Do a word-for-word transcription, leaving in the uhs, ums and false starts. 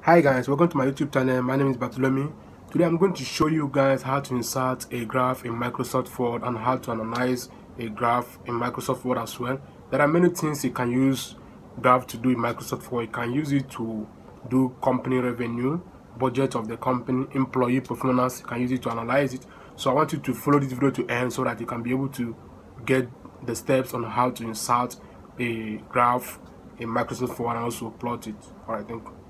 Hi guys, welcome to my YouTube channel. My name is Bartholomew. Today I'm going to show you guys how to insert a graph in Microsoft Word and how to analyze a graph in Microsoft Word as well. There are many things you can use graph to do in Microsoft Word. You can use it to do company revenue, budget of the company, employee performance. You can use it to analyze it. So I want you to follow this video to end so that you can be able to get the steps on how to insert a graph in Microsoft Word and also plot it. Alright, thank you.